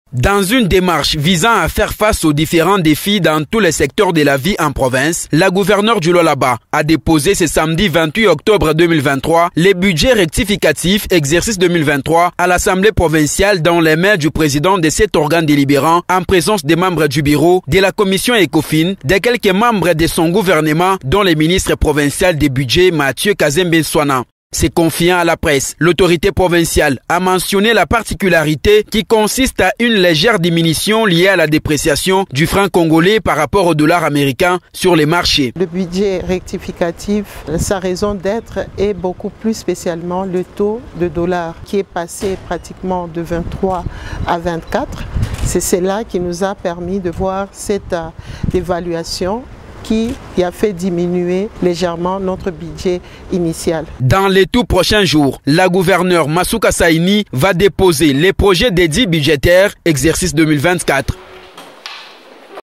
Dans une démarche visant à faire face aux différents défis dans tous les secteurs de la vie en province, la gouverneure du Lualaba a déposé ce samedi 28 octobre 2023 les budgets rectificatifs exercice 2023 à l'Assemblée provinciale dans les mains du président de cet organe délibérant en présence des membres du bureau, de la commission ECOFIN, de quelques membres de son gouvernement dont le ministre provincial des budgets Mathieu Kazembe Swana. Se confiant à la presse, l'autorité provinciale a mentionné la particularité qui consiste à une légère diminution liée à la dépréciation du franc congolais par rapport au dollar américain sur les marchés. Le budget rectificatif, sa raison d'être est beaucoup plus spécialement le taux de dollar qui est passé pratiquement de 23 à 24. C'est cela qui nous a permis de voir cette évaluation qui a fait diminuer légèrement notre budget initial. Dans les tout prochains jours, la gouverneure Masuka Saini va déposer les projets dédits budgétaires exercice 2024.